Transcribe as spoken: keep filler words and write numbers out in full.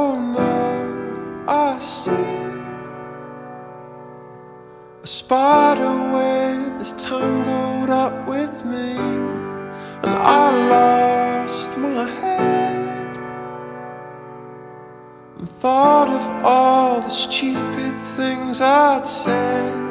Oh no, I see a spider web is tangled up with me, and I lost my head and thought of all the stupid things I'd said.